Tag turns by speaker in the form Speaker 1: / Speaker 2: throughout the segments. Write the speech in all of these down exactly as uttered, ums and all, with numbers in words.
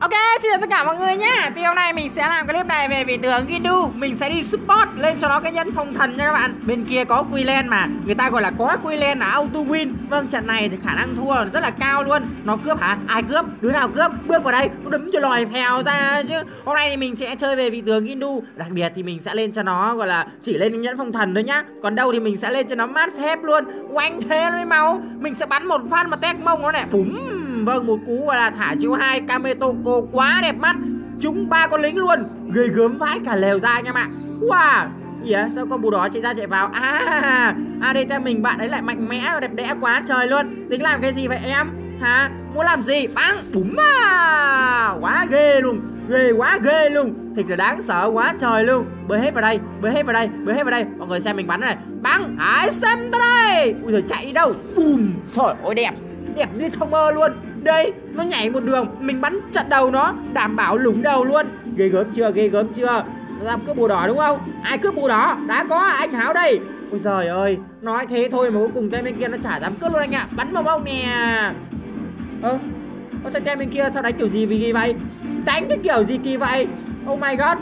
Speaker 1: Ok, xin chào tất cả mọi người nhé. Thì hôm nay mình sẽ làm clip này về vị tướng Gindu. Mình sẽ đi support lên cho nó cái nhân phong thần nha các bạn. Bên kia có Quillen mà, người ta gọi là có Quillen là auto win. Vâng, trận này thì khả năng thua rất là cao luôn. Nó cướp hả? Ai cướp? Đứa nào cướp? Bước vào đây, nó đấm cho lòi phèo ra chứ. Hôm nay thì mình sẽ chơi về vị tướng Gindu. Đặc biệt thì mình sẽ lên cho nó gọi là chỉ lên nhẫn phong thần thôi nhá. Còn đâu thì mình sẽ lên cho nó mát phép luôn. Oanh thế mới máu. Mình sẽ bắn một phát mà tét mông nó này. Búm. Vâng, một cú gọi là thả chiếu hai Kametoko quá đẹp mắt. Trúng ba con lính luôn. Ghê gớm vãi cả lều ra anh em ạ. Wow. Gì á? Sao con bù đó chạy ra chạy vào? À, à đây ta mình bạn ấy lại mạnh mẽ và đẹp đẽ quá trời luôn. Tính làm cái gì vậy em? Hả? Muốn làm gì? Bắn. Búm à. Quá ghê luôn. Ghê quá ghê luôn. Thịt là đáng sợ quá trời luôn. Bơi hết vào đây, bơi hết vào đây, bơi hết vào đây. Mọi người xem mình bắn này. Bắn. Hãy xem tới đây. Ui giời, chạy đi đâu? Bùm. Trời ơi đẹp. Đẹp như trong mơ luôn. Đây, nó nhảy một đường, mình bắn chặn đầu nó, đảm bảo lủng đầu luôn. Ghê gớm chưa, ghê gớm chưa. Làm cướp bùa đỏ đúng không? Ai cướp bùa đỏ? Đã có anh Háo đây. Ôi giời ơi, nói thế thôi mà cuối cùng tên bên kia nó chả dám cướp luôn anh ạ. Bắn vào bông nè. Ơ, ơ tên bên kia sao đánh kiểu gì vì gì vậy? Đánh cái kiểu gì kỳ vậy? Oh my god.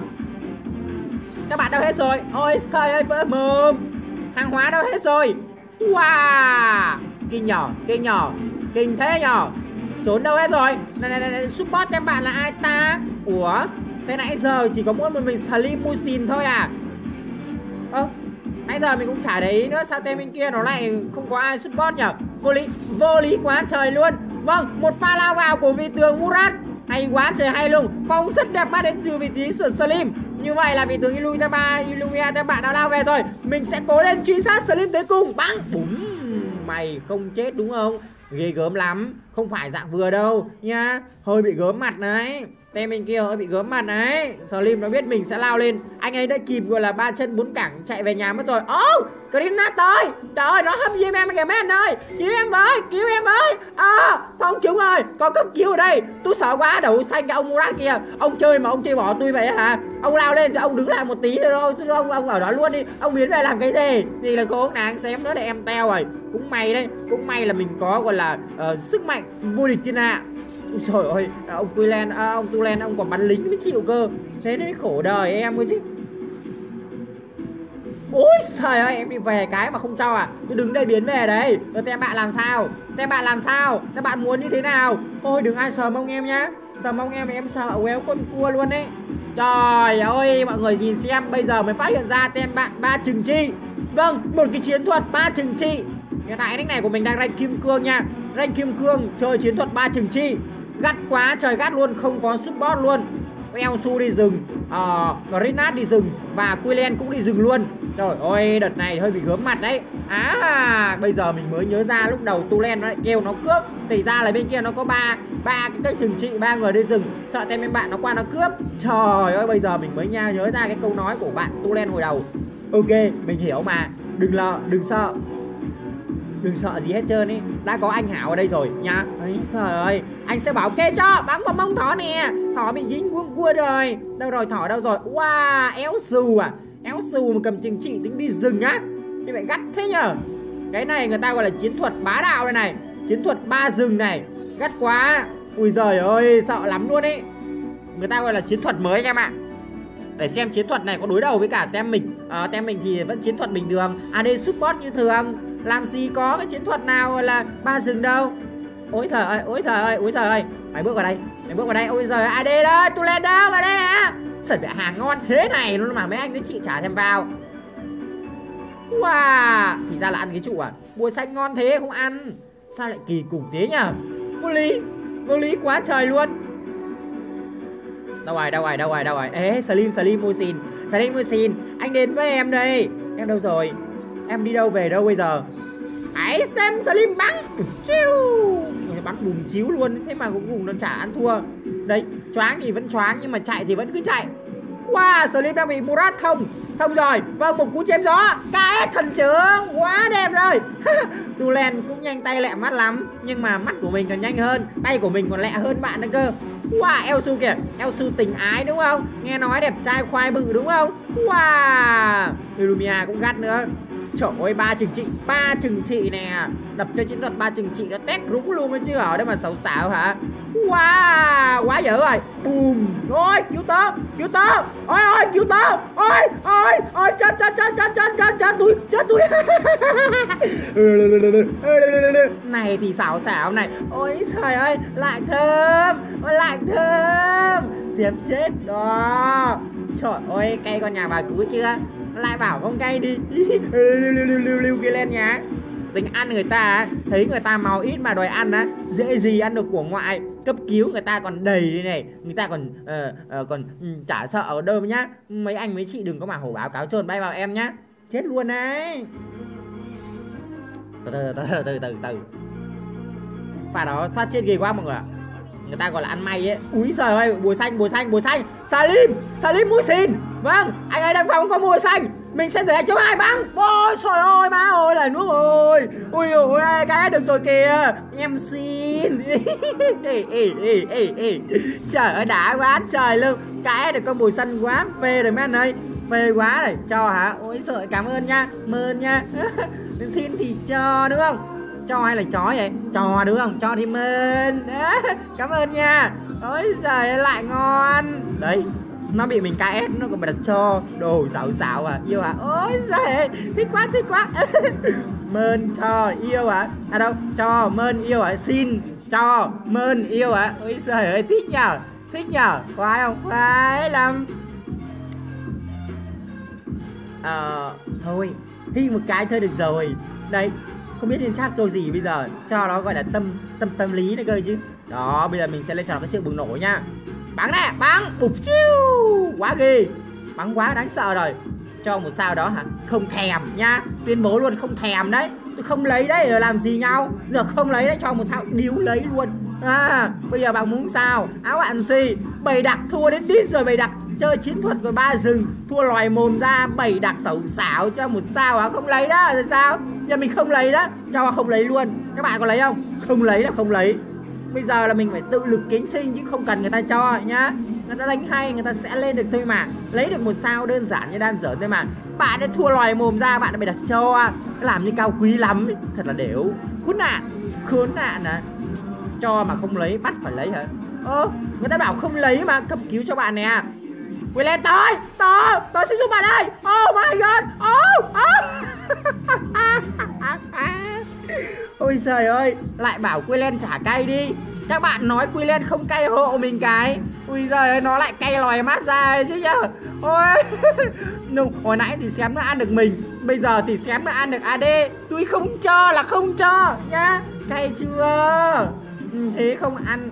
Speaker 1: Các bạn đâu hết rồi? Ôi trời ơi, vỡ mồm. Hàng hóa đâu hết rồi? Wow. Kinh nhỏ, kinh nhỏ, kinh thế nhỏ. Trốn đâu hết rồi? Này này này, support em bạn là ai ta? Ủa? Thế nãy giờ chỉ có mỗi một mình Slim Musin thôi à? Ơ? Nãy giờ mình cũng chả để ý nữa. Sao tên bên kia nó lại không có ai support nhỉ? Vô lý, vô lý quá trời luôn. Vâng, một pha lao vào của vị tướng Murat. Hay quá trời hay luôn. Phong rất đẹp mắt đến từ vị trí của Slim. Như vậy là vị tướng Illumia ba, Illumia các bạn đã lao về rồi. Mình sẽ cố lên truy sát Slim tới cùng. Bắn. Búng. Mày không chết đúng không? Ghê gớm lắm. Không phải dạng vừa đâu nha. Hơi bị gớm mặt đấy. Tên bên kia hơi bị gớm mặt đấy. Slim nó biết mình sẽ lao lên. Anh ấy đã kịp gọi là ba chân bốn cẳng chạy về nhà mất rồi. Ô oh, Grenade tới. Trời ơi nó hấp diêm em kìa mấy anh ơi. Cứu em với, cứu em với. À, Phong chúng ơi, có cấp cứu ở đây. Tôi sợ quá, đầu xanh cái ông Murat kia. Ông chơi mà ông chơi bỏ tôi vậy hả? Ông lao lên cho ông đứng lại một tí thôi đâu. Chứ ông, ông ở đó luôn đi. Ông biến về làm cái gì? Gì là cố nàng xém nữa để em teo rồi. Cũng may đấy, cũng may là mình có gọi là uh, sức mạnh vô địch thiên hạ. Ôi trời ơi, ông Quillen, à, ông Tulen ông còn bắn lính mới chịu cơ. Thế mới khổ đời em cơ chứ. Ôi trời ơi, em đi về cái mà không cho à? Tôi đứng đây biến về đấy. Rồi tem bạn làm sao? Tem bạn làm sao? Tem bạn muốn như thế nào? Ôi đừng ai sờ mông em nhá. Sờ mông em em sợ quéo con cua luôn đấy. Trời ơi, mọi người nhìn xem, bây giờ mới phát hiện ra tem bạn ba trừng trị. Vâng, một cái chiến thuật ba trừng trị. Hiện tại nick này của mình đang rank kim cương nha. Rank kim cương chơi chiến thuật ba trừng trị. Gắt quá trời gắt luôn, không có support luôn. Elsu đi rừng, uh, Grenade đi rừng và Quillen cũng đi rừng luôn. Trời ơi, đợt này hơi bị gớm mặt đấy. À, bây giờ mình mới nhớ ra lúc đầu Tulen nó lại kêu nó cướp. Thì ra là bên kia nó có ba ba cái cách trừng trị, ba người đi rừng. Sợ tên bên bạn nó qua nó cướp. Trời ơi, bây giờ mình mới nha nhớ ra cái câu nói của bạn Tulen hồi đầu. Ok, mình hiểu mà. Đừng lo, đừng sợ. Đừng sợ gì hết trơn ý. Đã có anh Hảo ở đây rồi nha. Ấy trời ơi, anh sẽ bảo kê cho. Bắn vào mông thỏ nè. Thỏ bị dính cuốn cua rồi. Đâu rồi, thỏ đâu rồi? Wow, éo xù à. Éo xù mà cầm chừng trị tính đi rừng á. Như vậy gắt thế nhờ. Cái này người ta gọi là chiến thuật bá đạo đây này. Chiến thuật ba rừng này. Gắt quá. Ui giời ơi, sợ lắm luôn ấy. Người ta gọi là chiến thuật mới anh em ạ. Để xem chiến thuật này có đối đầu với cả tem mình. à, Tem mình thì vẫn chiến thuật bình thường. a đê support như thường. Làm gì có cái chiến thuật nào là ba rừng đâu. Ôi trời ơi, ôi trời ơi, ôi trời ơi. Mày bước vào đây, mày bước vào đây. Ôi giời, a đê đó, tôi lên đâu vào đây hả? Sợi bẹ hàng ngon thế này luôn mà mấy anh với chị trả thêm vào. Wow, thì ra là ăn cái trụ à? Bùa xanh ngon thế không ăn. Sao lại kỳ cục thế nhở? Vô lý, vô lý quá trời luôn. Đâu rồi, đâu rồi, đâu rồi, đâu rồi. Ê, Slim, Slim Musin, Slim Musin, anh đến với em đây. Em đâu rồi? Em đi đâu về đâu bây giờ? Hãy xem Slim bắn. Chiu. Bắn bùm chiếu luôn. Thế mà cũng cùng nó chả ăn thua. Đấy, choáng thì vẫn choáng nhưng mà chạy thì vẫn cứ chạy. Wow, Slim đang bị Murat không? Không rồi. Vâng, một cú chém gió. Cái thần trưởng. Quá đẹp rồi. Tulen cũng nhanh tay lẹ mắt lắm. Nhưng mà mắt của mình còn nhanh hơn. Tay của mình còn lẹ hơn bạn nữa cơ. Wow, Elsu kìa. Elsu tình ái đúng không? Nghe nói đẹp trai khoai bự đúng không? Wow, Illumia cũng gắt nữa. Trời ơi, ba trừng trị. Ba trừng trị nè. Đập cho chiến thuật ba trừng trị nó tét rúng luôn đấy chứ. Ở đây mà xấu xảo hả? Wow, quá quá dữ rồi. Bùm. Ôi cứu tớ, cứu tớ. Ôi ôi cứu tớ. Ôi ôi ôi chết chết chết chết chết chết chết tôi, chết tôi. Này thì xảo xảo này. Ôi trời ơi, lại thơm. Ôi lại thơm. Xiếp chết đó. Trời ơi, cay con nhà bà cứu chưa? Lại bảo không cay đi. Lưu lưu lưu lưu kia lên nhá. Tính ăn người ta thấy người ta màu ít mà đòi ăn á, dễ gì ăn được của ngoại. Cấp cứu người ta còn đầy này, người ta còn uh, uh, còn um, chả sợ ở đâu nhá. Mấy anh mấy chị đừng có mà hổ báo cáo trơn bay vào em nhá, chết luôn đấy. Từ từ từ từ từ từ từ pha đó phát chết ghê quá mọi người ạ. Người ta gọi là ăn may ấy. Úi giời ơi, bùi xanh bùi xanh bùi xanh. Salim Salim mũi xin. Vâng, anh ấy đang phòng có mùi xanh. Mình sẽ rửa cho hai băng. Ôi trời ơi má ơi là nước ơi. Ui ôi cái được rồi kìa. Em xin. ê, ê, ê, ê, ê. Trời ơi đã quá trời luôn. Cái được con mùi xanh quá phê rồi mấy anh ơi. Phê quá này. Cho hả? Ôi trời cảm ơn nha. Mơn nha. Xin thì cho đúng không? Cho hay là chó vậy? Cho đúng không? Cho thì mơn. Cảm ơn nha. Ôi giời lại ngon. Đấy, nó bị mình ca ét nó còn đặt cho. Đồ xạo xạo à, yêu à. Ôi giời, thích quá thích quá. Mơn cho yêu à. À đâu, cho mơn yêu à. Xin cho mơn yêu à. Ôi giời ơi thích nhờ. Thích nhờ, khoái không? Khoái lắm. Ờ, thôi thi một cái thôi được rồi. Đây, không biết nên chat câu gì bây giờ. Cho nó gọi là tâm tâm tâm lý nữa cơ chứ. Đó, bây giờ mình sẽ lên cho nó cái chiếc bùng nổ nha. Bắn nè, bắn, bụp chiu. Quá ghê. Bắn quá đáng sợ rồi. Cho một sao đó hả? Không thèm nha. Tuyên bố luôn không thèm đấy. Tôi không lấy đấy, rồi làm gì nhau. Giờ không lấy đấy, cho một sao điếu lấy luôn. À, bây giờ bạn muốn sao? Áo bạn gì? Bầy đặc thua đến đít rồi bầy đặc. Chơi chiến thuật của ba rừng, thua loài mồm ra, bầy đặc xấu xảo cho một sao hả? Không lấy đó, rồi sao? Giờ mình không lấy đó, cho không lấy luôn. Các bạn có lấy không? Không lấy là không lấy. Bây giờ là mình phải tự lực cánh sinh chứ không cần người ta cho nhá. Người ta đánh hay, người ta sẽ lên được thôi mà. Lấy được một sao đơn giản như đan dở thôi mà. Bạn đã thua loài mồm ra, bạn đã phải đặt cho. Làm như cao quý lắm ấy. Thật là đểu. Khốn nạn, khốn nạn à. Cho mà không lấy, bắt phải lấy hả? Ơ, người ta bảo không lấy mà, cấp cứu cho bạn nè. Quay lên tôi, tôi, tôi sẽ giúp bạn đây. Oh my god, oh, oh. Ôi trời ơi, lại bảo Quy Len trả cay đi. Các bạn nói Quy Len không cay hộ mình cái. Ui giời ơi, nó lại cay lòi mát ra chứ nhá. Ôi nụ, hồi nãy thì xém nó ăn được mình, bây giờ thì xém nó ăn được a đê. Tôi không cho là không cho nhá. Cay chưa? Thế không ăn.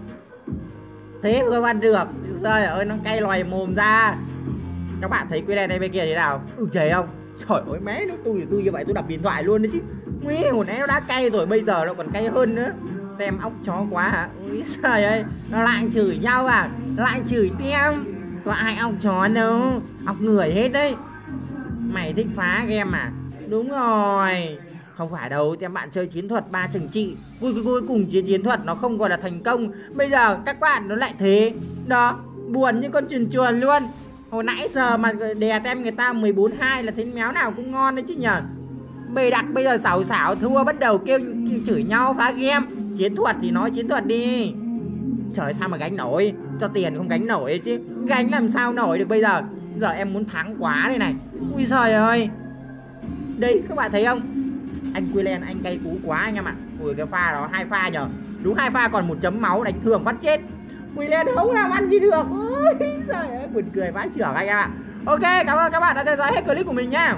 Speaker 1: Thế không ăn được. Trời ơi, nó cay lòi mồm ra. Các bạn thấy Quy Len đây bên kia thế nào? Ừ trời không? Trời ơi mé nó tôi tôi như vậy tôi đập điện thoại luôn đấy chứ. Nguy hồi nãy nó đã cay rồi, bây giờ nó còn cay hơn nữa. Tem óc chó quá hả? Ui trời ơi, nó lại chửi nhau à? Lại chửi tem. Có ai óc chó đâu, óc người hết đấy. Mày thích phá game à? Đúng rồi. Không phải đâu, tem bạn chơi chiến thuật ba trừng trị. Cuối cuối cùng chiến chiến thuật nó không gọi là thành công. Bây giờ các bạn nó lại thế. Đó, buồn như con chuồn chuồn luôn. Hồi nãy giờ mà đè tem người ta mười bốn hai là thấy méo nào cũng ngon đấy chứ nhờ. Bầy đặc bây giờ xảo xảo thua bắt đầu kêu, kêu chửi nhau phá game. Chiến thuật thì nói chiến thuật đi. Trời sao mà gánh nổi. Cho tiền không gánh nổi chứ. Gánh làm sao nổi được bây giờ. Giờ em muốn thắng quá đây này. Ui trời ơi. Đây các bạn thấy không? Anh Quy Len anh cay cú quá anh em ạ. Ui cái pha đó hai pha nhờ. Đúng hai pha còn một chấm máu đánh thường bắt chết. Quy Len không làm ăn gì được. Ôi trời ơi buồn cười vãi chưởng anh em ạ. Ok, cảm ơn các bạn đã theo dõi hết clip của mình nhá.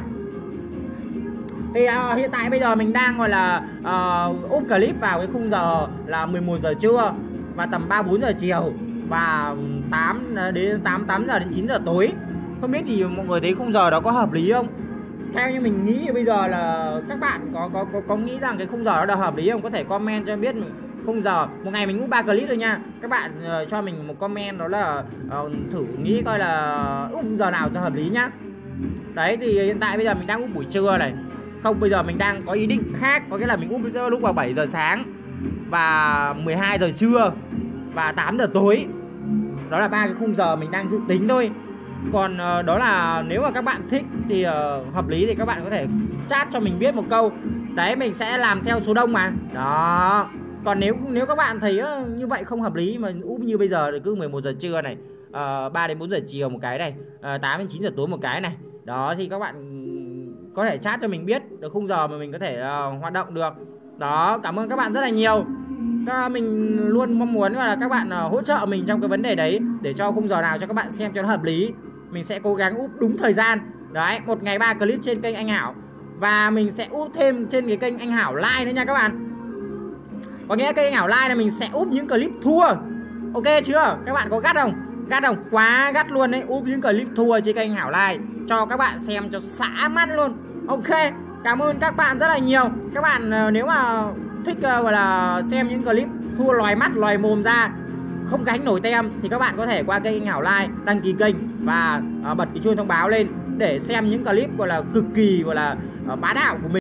Speaker 1: Thì uh, hiện tại bây giờ mình đang gọi là uh, úp clip vào cái khung giờ là mười một giờ trưa và tầm ba bốn giờ chiều và tám đến tám tám giờ đến chín giờ tối. Không biết thì mọi người thấy khung giờ đó có hợp lý không? Theo như mình nghĩ thì bây giờ là các bạn có có có, có nghĩ rằng cái khung giờ đó là hợp lý không? Có thể comment cho biết mình khung giờ. Một ngày mình úp ba clip thôi nha. Các bạn uh, cho mình một comment đó là uh, thử nghĩ coi là úp giờ nào cho hợp lý nhá. Đấy thì hiện tại bây giờ mình đang úp buổi trưa này. Không, bây giờ mình đang có ý định khác. Có nghĩa là mình úp lúc vào bảy giờ sáng và mười hai giờ trưa và tám giờ tối. Đó là ba cái khung giờ mình đang dự tính thôi. Còn uh, đó là nếu mà các bạn thích thì uh, hợp lý thì các bạn có thể chat cho mình biết một câu. Đấy mình sẽ làm theo số đông mà. Đó. Còn nếu nếu các bạn thấy uh, như vậy không hợp lý mà úp như bây giờ thì cứ mười một giờ trưa này, uh, ba đến bốn giờ chiều một cái này, uh, tám đến chín giờ tối một cái này. Đó thì các bạn có thể chat cho mình biết được khung giờ mà mình có thể uh, hoạt động được. Đó, cảm ơn các bạn rất là nhiều. Các mình luôn mong muốn là các bạn uh, hỗ trợ mình trong cái vấn đề đấy, để cho khung giờ nào cho các bạn xem cho nó hợp lý. Mình sẽ cố gắng úp đúng thời gian. Đấy, một ngày ba clip trên kênh Anh Hảo. Và mình sẽ úp thêm trên cái kênh Anh Hảo Live nữa nha các bạn. Có nghĩa kênh Anh Hảo Live là mình sẽ úp những clip thua. Ok chưa? Các bạn có gắt không? Gắt không? Quá gắt luôn đấy. Úp những clip thua trên kênh Anh Hảo Live cho các bạn xem cho xả mắt luôn. Ok, cảm ơn các bạn rất là nhiều. Các bạn nếu mà thích uh, gọi là xem những clip thua lòi mắt lòi mồm ra, không gánh nổi tem, thì các bạn có thể qua kênh Anh Hảo Live đăng ký kênh và uh, bật cái chuông thông báo lên để xem những clip gọi là cực kỳ gọi là uh, bá đạo của mình.